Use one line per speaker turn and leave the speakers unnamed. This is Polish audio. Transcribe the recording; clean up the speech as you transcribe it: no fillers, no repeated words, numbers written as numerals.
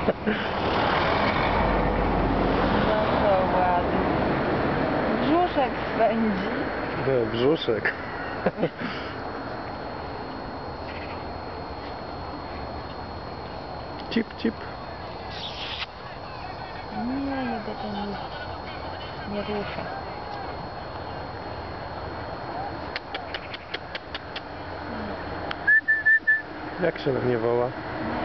No to ładnie. Brzuszek swędzi.
No, brzuszek. Cip, cip.
Nie, jego to nie rusza.
Jak się na mnie woła?